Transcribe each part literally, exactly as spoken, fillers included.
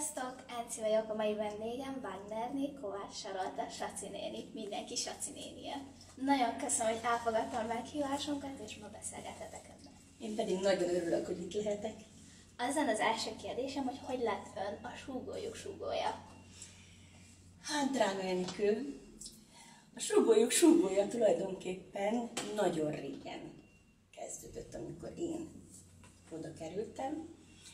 Sziasztok! Enci vagyok, a mai vendégem, Wagnerné, Kovács Sarolta, Saci néni, mindenki Saci nénie. Nagyon köszönöm, hogy elfogadtam a meghívásunkat, és ma beszélgethetek önnek. Én pedig nagyon örülök, hogy itt lehetek. Azon az első kérdésem, hogy hogy lett ön a súgójuk súgója? Hát, drága Enikő, a súgójuk súgója tulajdonképpen nagyon régen kezdődött, amikor én oda kerültem.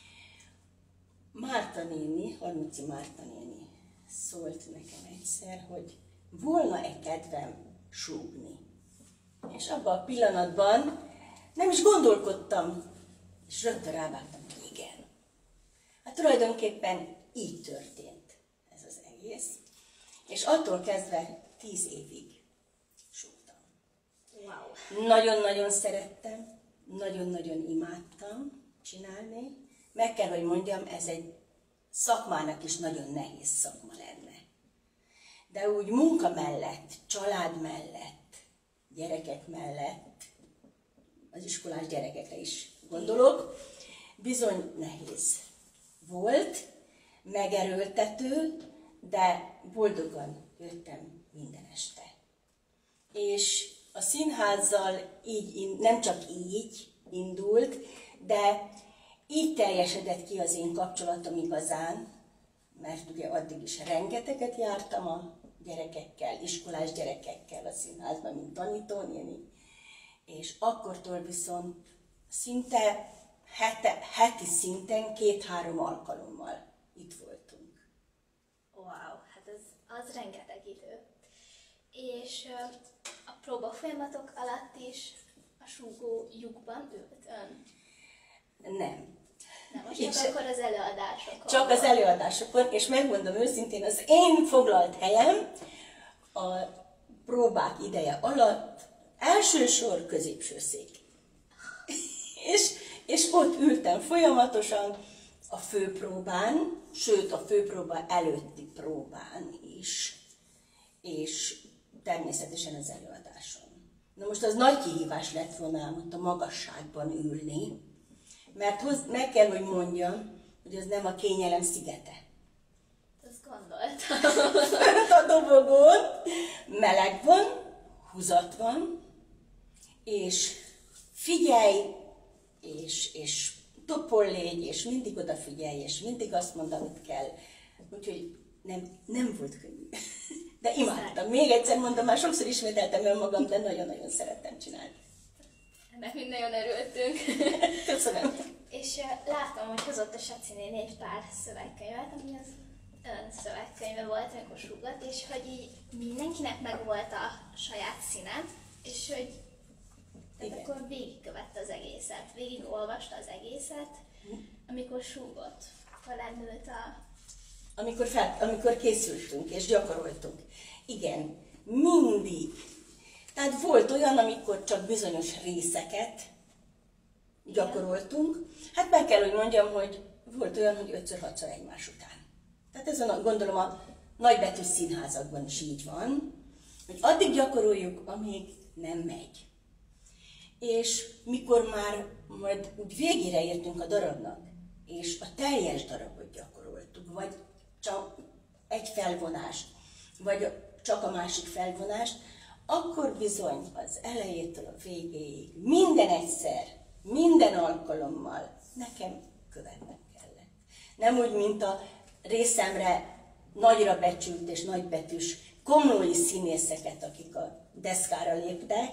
Márta néni, Harmici Márta néni szólt nekem egyszer, hogy volna-e kedvem súgni. És abban a pillanatban nem is gondolkodtam, és rögtön rávágtam, hogy igen. Hát tulajdonképpen így történt ez az egész. És attól kezdve tíz évig súgtam. Wow. Nagyon-nagyon szerettem, nagyon-nagyon imádtam csinálni. Meg kell, hogy mondjam, ez egy szakmának is nagyon nehéz szakma lenne. De úgy munka mellett, család mellett, gyerekek mellett, az iskolás gyerekekre is gondolok, bizony nehéz volt, megerőltető, de boldogan jöttem minden este. És a színházzal így, nem csak így indult, de így teljesedett ki az én kapcsolatom igazán, mert ugye addig is rengeteget jártam a gyerekekkel, iskolás gyerekekkel a színházban, mint tanítónéni, és akkortól viszont szinte hete, heti szinten két-három alkalommal itt voltunk. Wow, hát ez az rengeteg idő. És a próba folyamatok alatt is a súgó lyukban ült ön? Nem. Nem, most csak és akkor az előadásokon. Csak az előadásokon, és megmondom őszintén, az én foglalt helyem a próbák ideje alatt első sor, középső szék. és, és ott ültem folyamatosan a főpróbán, sőt a főpróba előtti próbán is, és természetesen az előadáson. Na most az nagy kihívás lett volna ott a magasságban ülni, mert hoz, meg kell, hogy mondjam, hogy az nem a kényelem szigete. Azt gondoltam. Fönt a dobogón meleg van, húzat van, és figyelj, és, és toppol légy, és mindig odafigyelj, és mindig azt mondd, amit kell. Úgyhogy nem, nem volt könnyű. De imádtam. Még egyszer mondom, már sokszor ismételtem önmagam, de nagyon-nagyon szerettem csinálni. Ennek mind nagyon örültünk. Köszönöm. És uh, láttam, hogy hozott a Saci néni egy pár szövegkönyvet, ami az ön szövegkönyve volt, amikor súgott, és hogy így mindenkinek megvolt a saját színe, és hogy tehát akkor végigkövette az egészet, végigolvasta az egészet, amikor súgott, akkor lendült a... Amikor, fel, amikor készültünk és gyakoroltunk. Igen, mindig. Tehát volt olyan, amikor csak bizonyos részeket gyakoroltunk. Hát meg kell, hogy mondjam, hogy volt olyan, hogy ötször-hatszor egymás után. Tehát ez a, gondolom a nagybetű színházakban is így van, hogy addig gyakoroljuk, amíg nem megy. És mikor már majd úgy végére értünk a darabnak, és a teljes darabot gyakoroltuk, vagy csak egy felvonást, vagy csak a másik felvonást, akkor bizony az elejétől a végéig, minden egyszer, minden alkalommal nekem követnem kellett. Nem úgy, mint a részemre nagyra becsült és nagybetűs komlói színészeket, akik a deszkára léptek.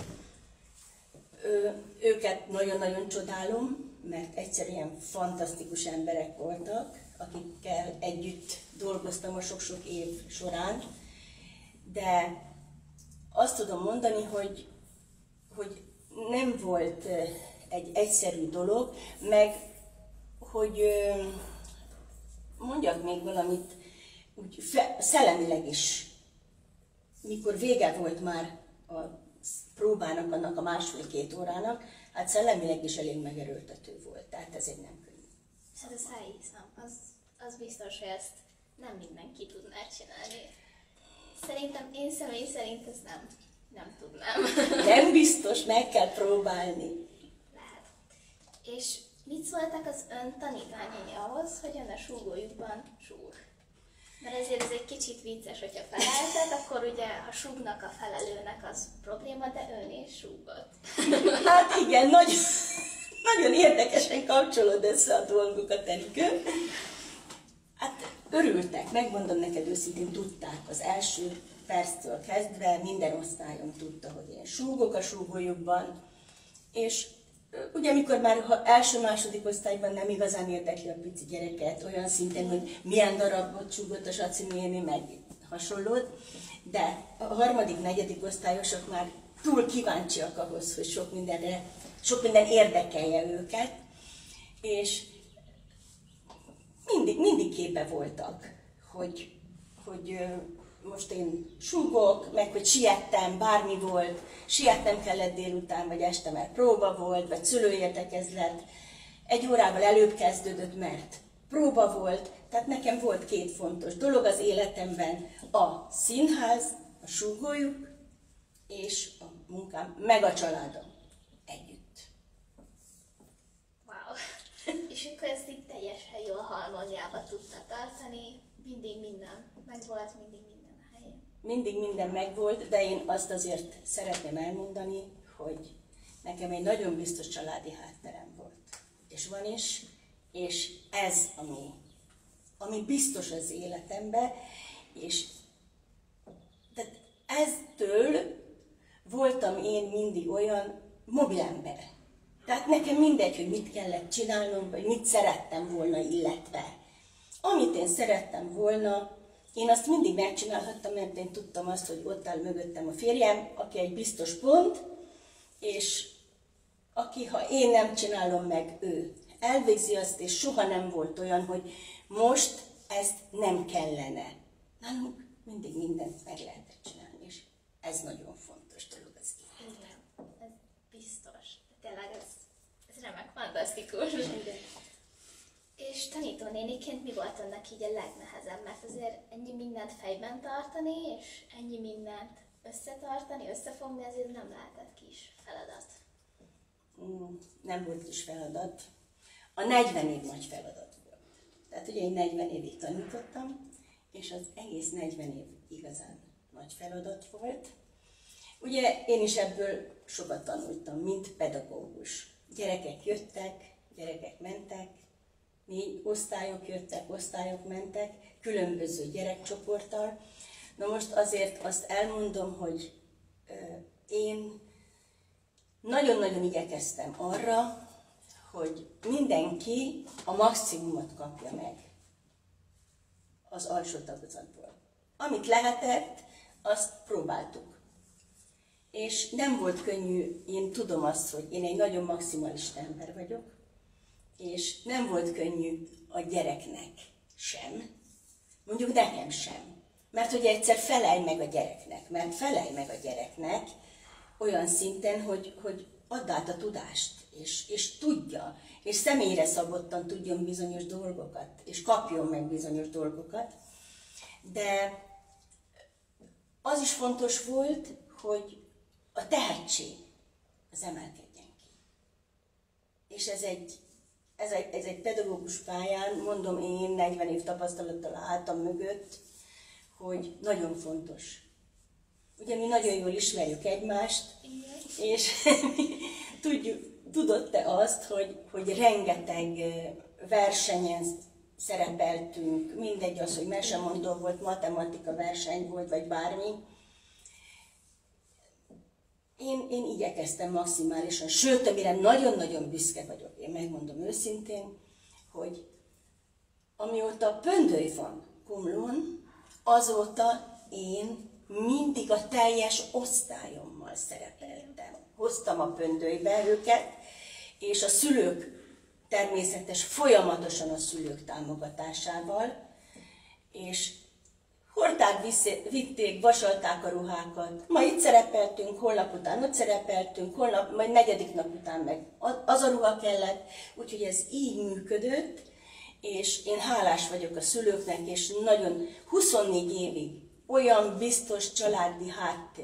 Ö, őket nagyon-nagyon csodálom, mert egyszerűen fantasztikus emberek voltak, akikkel együtt dolgoztam a sok-sok év során, de azt tudom mondani, hogy, hogy nem volt egy egyszerű dolog, meg hogy mondjak még valamit, úgy szellemileg is, mikor vége volt már a próbának, annak a másfél-két órának, hát szellemileg is elég megerőltető volt, tehát ez egy nem könnyű. Hát ezt elhiszem, az, az biztos, hogy ezt nem mindenki tudná csinálni. Szerintem, én személy szerint ezt nem, nem tudnám. Nem biztos, meg kell próbálni. Lehet. És mit szóltak az ön tanítványai ahhoz, hogy ön a súgójukban súg? Mert ezért ez egy kicsit vicces, hogyha feleltet, akkor ugye, ha súgnak a felelőnek, az probléma, de ön is súgott. Hát igen, nagyon, nagyon érdekesen kapcsolod össze a dolgokat, Erikő. Hát örültek, megmondom neked őszintén, tudták az első perctől kezdve, minden osztályom tudta, hogy én súgok a súgójukban, és ugye amikor már első-második osztályban nem igazán érdekli a pici gyereket, olyan szinten, hogy milyen darabot súgott a Saci néni, meg hasonlót, de a harmadik, negyedik osztályosok már túl kíváncsiak ahhoz, hogy sok mindenre, sok minden érdekelje őket, és mindig, mindig képbe voltak, hogy, hogy most én súgok, meg hogy siettem, bármi volt, sietnem kellett délután, vagy este, mert próba volt, vagy szülőértekezlet. Egy órával előbb kezdődött, mert próba volt, tehát nekem volt két fontos dolog az életemben, a színház, a súgójuk, és a munkám, meg a családom együtt. Wow! És akkor ezt így teljesen jól harmóniába tudta tartani, mindig minden megvolt, mindig minden. Mindig minden megvolt, de én azt azért szeretném elmondani, hogy nekem egy nagyon biztos családi hátterem volt. És van is, és ez ami, ami biztos az életemben, és tehát eztől voltam én mindig olyan mobilember. Tehát nekem mindegy, hogy mit kellett csinálnom, vagy mit szerettem volna, illetve amit én szerettem volna, én azt mindig megcsinálhattam, mert én tudtam azt, hogy ott áll mögöttem a férjem, aki egy biztos pont, és aki, ha én nem csinálom meg, ő elvégzi azt, és soha nem volt olyan, hogy most ezt nem kellene. Nálunk mindig mindent meg lehetett csinálni, és ez nagyon fontos dolog az életben. Igen, ez biztos. Tényleg ez, ez remek, fantasztikus. Igen. És tanítónéniként mi volt ennek így a legnehezebb? Mert azért ennyi mindent fejben tartani, és ennyi mindent összetartani, összefogni, ezért nem lehetett kis feladat. Mm, nem volt kis feladat. A negyven év nagy feladat volt. Tehát ugye én negyven évig tanítottam, és az egész negyven év igazán nagy feladat volt. Ugye én is ebből sokat tanultam, mint pedagógus. Gyerekek jöttek, gyerekek mentek, négy osztályok jöttek, osztályok mentek, különböző gyerekcsoporttal. Na most azért azt elmondom, hogy én nagyon-nagyon igyekeztem arra, hogy mindenki a maximumot kapja meg az alsó tagozatból. Amit lehetett, azt próbáltuk. És nem volt könnyű, én tudom azt, hogy én egy nagyon maximalista ember vagyok, és nem volt könnyű a gyereknek sem, mondjuk nekem sem. Mert hogy egyszer felelj meg a gyereknek, mert felelj meg a gyereknek olyan szinten, hogy, hogy add át a tudást, és, és tudja, és személyre szabottan tudjon bizonyos dolgokat, és kapjon meg bizonyos dolgokat. De az is fontos volt, hogy a tehetség az emelkedjen ki. És ez egy Ez egy, ez egy pedagógus pályán, mondom én, negyven év tapasztalattal álltam mögött, hogy nagyon fontos. Ugye mi nagyon jól ismerjük egymást, igen. És tudjuk, tudod te azt, hogy, hogy rengeteg versenyen szerepeltünk, mindegy az, hogy mesemondó volt, matematika verseny volt, vagy bármi. Én, én igyekeztem maximálisan, sőt, amire nagyon-nagyon büszke vagyok, én megmondom őszintén, hogy amióta Pöndöly van Komlón, azóta én mindig a teljes osztályommal szerepeltem. Hoztam a Pöndölybe őket, és a szülők, természetes, folyamatosan a szülők támogatásával, és hordták, vitték, vasalták a ruhákat. Ma itt szerepeltünk, holnap után ott szerepeltünk, holnap, majd negyedik nap után meg az a ruha kellett. Úgyhogy ez így működött, és én hálás vagyok a szülőknek, és nagyon huszonnégy évig olyan biztos családi háttér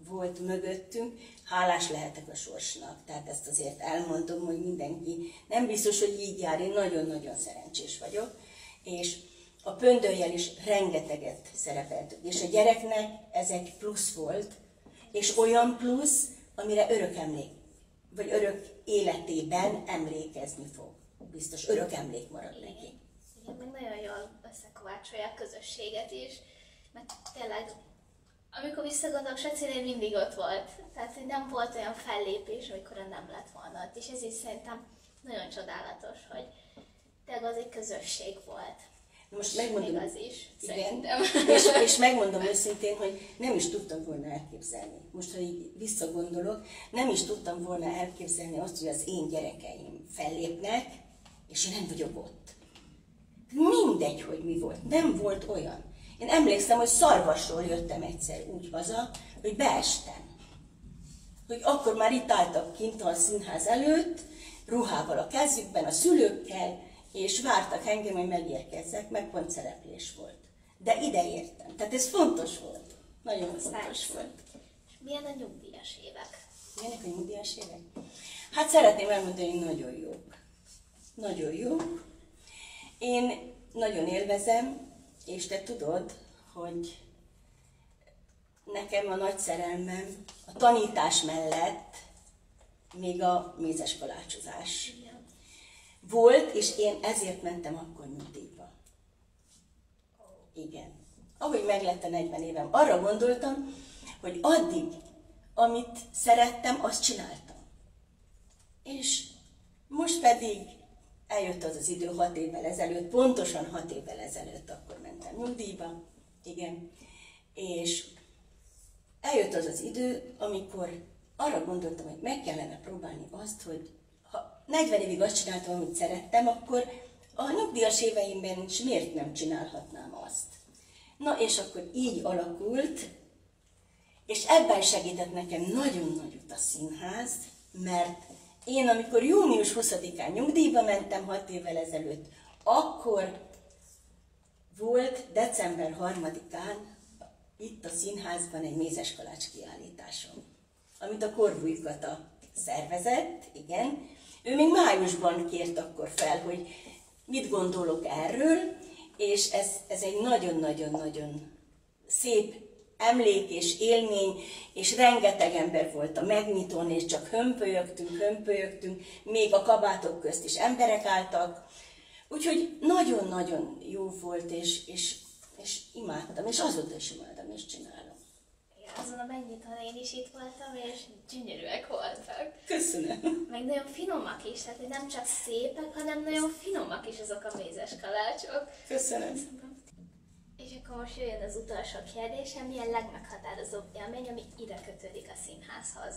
volt mögöttünk, hálás lehetek a sorsnak. Tehát ezt azért elmondom, hogy mindenki nem biztos, hogy így jár, én nagyon-nagyon szerencsés vagyok. És a Pöndöllyel is rengeteget szerepeltünk. És a gyereknek ez egy plusz volt, és olyan plusz, amire örök emlék, vagy örök életében emlékezni fog. Biztos örök emlék marad neki. Igen, meg nagyon jól összekovácsolja a közösséget is, mert tényleg, amikor visszagondolok, Sacinél mindig ott volt. Tehát, hogy nem volt olyan fellépés, amikor nem lett volna ott. És ez is szerintem nagyon csodálatos, hogy tényleg az egy közösség volt. Most megmondom, még az is, igen, szerintem. És, és megmondom őszintén, hogy nem is tudtam volna elképzelni. Most, ha így visszagondolok, nem is tudtam volna elképzelni azt, hogy az én gyerekeim fellépnek, és én nem vagyok ott. Mindegy, hogy mi volt. Nem volt olyan. Én emlékszem, hogy Szarvasról jöttem egyszer úgy haza, hogy beestem. Hogy akkor már itt álltak kint a színház előtt, ruhával a kezükben, a szülőkkel, és vártak engem, hogy megérkezzek, meg pont szereplés volt. De ide értem. Tehát ez fontos volt. Nagyon fontos volt. És milyen a nyugdíjas évek? Milyenek a nyugdíjas évek? Hát szeretném elmondani, hogy nagyon jók. Nagyon jók. Én nagyon élvezem, és te tudod, hogy nekem a nagy szerelmem a tanítás mellett még a mézes kalácsozás volt, és én ezért mentem akkor nyugdíjba. Igen. Ahogy meglett a negyven évem, arra gondoltam, hogy addig, amit szerettem, azt csináltam. És most pedig eljött az az idő hat évvel ezelőtt, pontosan hat évvel ezelőtt akkor mentem nyugdíjba. Igen. És eljött az az idő, amikor arra gondoltam, hogy meg kellene próbálni azt, hogy ha negyven évig azt csináltam, amit szerettem, akkor a nyugdíjas éveimben is miért nem csinálhatnám azt. Na és akkor így alakult, és ebben segített nekem nagyon nagyot a színház, mert én, amikor június huszadikán nyugdíjba mentem hat évvel ezelőtt, akkor volt december harmadikán itt a színházban egy mézes kalács kiállításom, amit a Korvúj Kata szervezett, igen. Ő még májusban kért akkor fel, hogy mit gondolok erről, és ez, ez egy nagyon-nagyon-nagyon szép emlék és élmény, és rengeteg ember volt a megnyitón, és csak hömpölyögtünk, hömpölyögtünk, még a kabátok közt is emberek álltak. Úgyhogy nagyon-nagyon jó volt, és, és, és imádtam, és azóta is imádom, és csinálom. Igen, azon a megnyitón én is itt voltam, és gyönyörűek voltak. Köszönöm. Meg nagyon finomak is, tehát hogy nem csak szépek, hanem nagyon finomak is azok a mézes kalácsok. Köszönöm. És akkor most jöjjön az utolsó kérdésem, milyen legmeghatározóbb élmény, ami ide kötődik a színházhoz?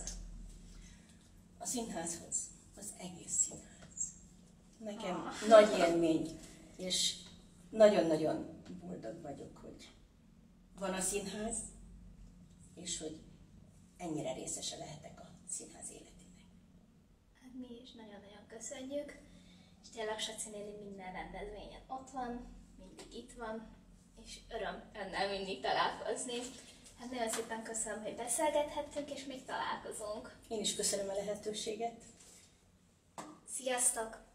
A színházhoz, az egész színház. Nekem Ah. nagy élmény, és nagyon-nagyon boldog vagyok, hogy van a színház, és hogy ennyire részese lehetek a színház életének. Hát mi is nagyon-nagyon köszönjük, és tényleg Sacinéli minden rendezvényen ott van, mindig itt van, és öröm önnel mindig találkozni. Hát nagyon szépen köszönöm, hogy beszélgethettünk, és még találkozunk. Én is köszönöm a lehetőséget. Sziasztok!